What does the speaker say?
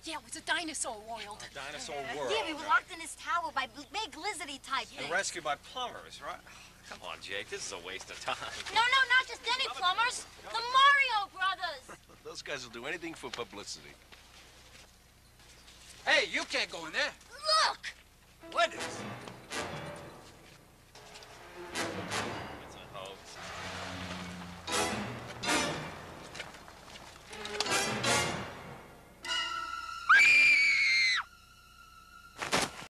Yeah, it was a dinosaur world. A dinosaur world. Yeah, we were locked in this tower by big lizardy type things. And rescued by plumbers, right? Come on, Jake, this is a waste of time. No, not just any plumbers. The Mario Brothers. Those guys will do anything for publicity. Hey, you can't go in there. Look! What is?